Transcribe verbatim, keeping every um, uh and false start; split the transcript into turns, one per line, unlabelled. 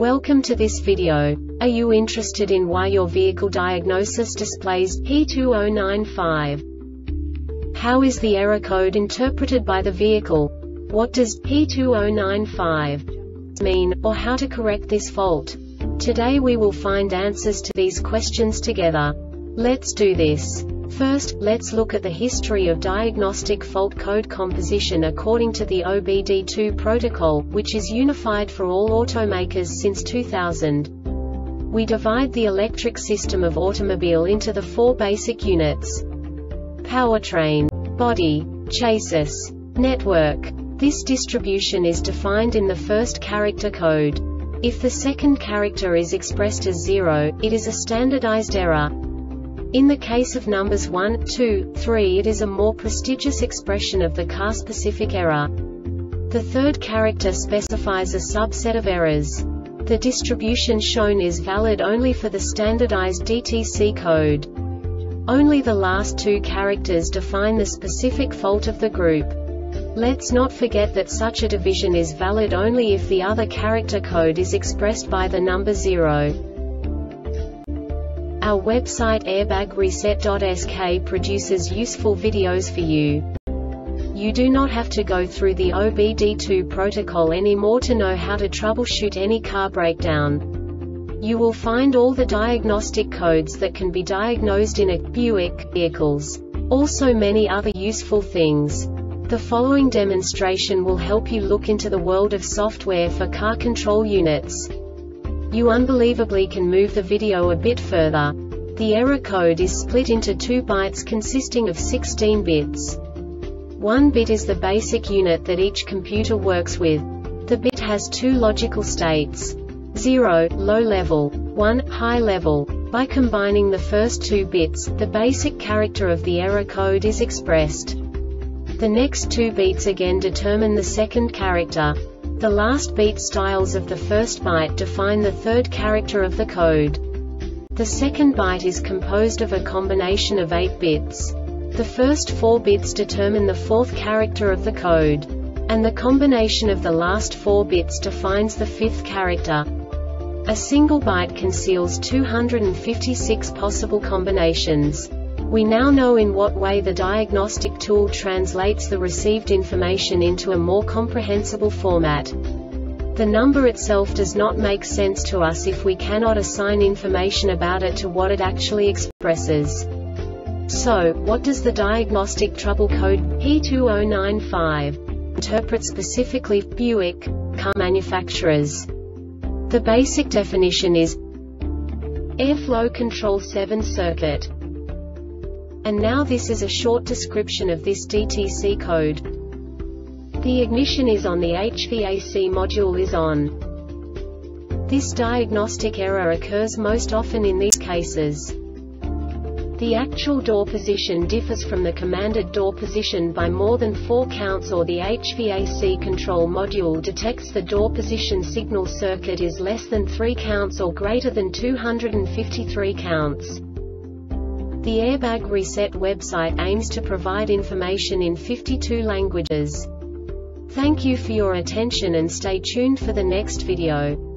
Welcome to this video. Are you interested in why your vehicle diagnosis displays P two zero nine five? How is the error code interpreted by the vehicle? What does P two zero nine five mean, or how to correct this fault? Today we will find answers to these questions together. Let's do this. First, let's look at the history of diagnostic fault code composition according to the O B D two protocol, which is unified for all automakers since two thousand. We divide the electric system of automobile into the four basic units: powertrain, body, chassis, network. This distribution is defined in the first character code. If the second character is expressed as zero, it is a standardized error. In the case of numbers one, two, three, it is a more prestigious expression of the car-specific error. The third character specifies a subset of errors. The distribution shown is valid only for the standardized D T C code. Only the last two characters define the specific fault of the group. Let's not forget that such a division is valid only if the other character code is expressed by the number zero. Our website airbag reset dot S K produces useful videos for you. You do not have to go through the O B D two protocol anymore to know how to troubleshoot any car breakdown. You will find all the diagnostic codes that can be diagnosed in a Buick vehicles. Also many other useful things. The following demonstration will help you look into the world of software for car control units. You unbelievably can move the video a bit further. The error code is split into two bytes consisting of sixteen bits. One bit is the basic unit that each computer works with. The bit has two logical states: zero, low level, one, high level. By combining the first two bits, the basic character of the error code is expressed. The next two beats again determine the second character. The last beat styles of the first byte define the third character of the code. The second byte is composed of a combination of eight bits. The first four bits determine the fourth character of the code. And the combination of the last four bits defines the fifth character. A single byte conceals two hundred fifty-six possible combinations. We now know in what way the diagnostic tool translates the received information into a more comprehensible format. The number itself does not make sense to us if we cannot assign information about it to what it actually expresses. So, what does the diagnostic trouble code P two zero nine five interpret specifically for Buick car manufacturers? The basic definition is airflow control seven circuit. And now this is a short description of this D T C code. The ignition is on, the H V A C module is on. This diagnostic error occurs most often in these cases. The actual door position differs from the commanded door position by more than four counts, or the H V A C control module detects the door position signal circuit is less than three counts or greater than two hundred fifty-three counts. The Airbag Reset website aims to provide information in fifty-two languages. Thank you for your attention and stay tuned for the next video.